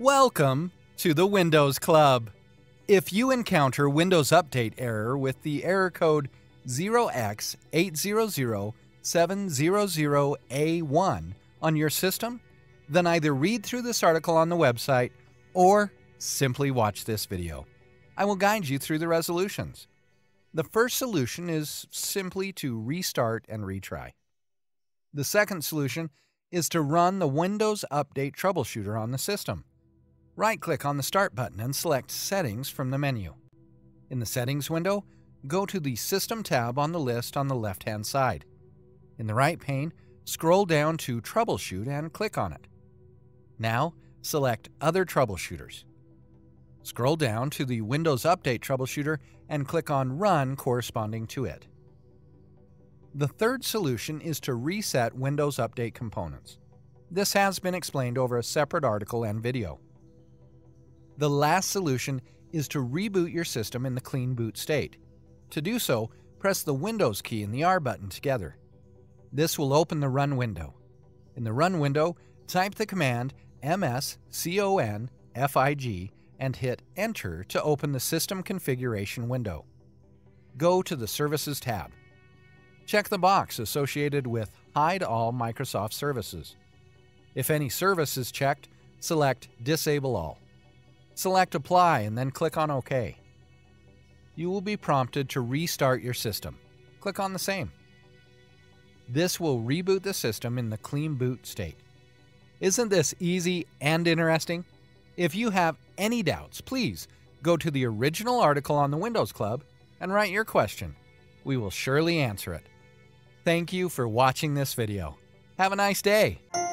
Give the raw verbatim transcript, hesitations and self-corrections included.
Welcome to the Windows Club. If you encounter Windows Update error with the error code zero x eight zero zero seven zero zero A one on your system, then either read through this article on the website or simply watch this video. I will guide you through the resolutions. The first solution is simply to restart and retry. The second solution is to run the Windows Update Troubleshooter on the system. Right-click on the Start button and select Settings from the menu. In the Settings window, go to the System tab on the list on the left-hand side. In the right pane, scroll down to Troubleshoot and click on it. Now, select Other Troubleshooters. Scroll down to the Windows Update Troubleshooter and click on Run corresponding to it. The third solution is to reset Windows Update components. This has been explained over a separate article and video. The last solution is to reboot your system in the clean boot state. To do so, press the Windows key and the R button together. This will open the Run window. In the Run window, type the command msconfig and hit Enter to open the System Configuration window. Go to the Services tab. Check the box associated with Hide All Microsoft Services. If any service is checked, select Disable All. Select Apply and then click on OK. You will be prompted to restart your system. Click on the same. This will reboot the system in the clean boot state. Isn't this easy and interesting? If you have any doubts, please go to the original article on the Windows Club and write your question. We will surely answer it. Thank you for watching this video. Have a nice day.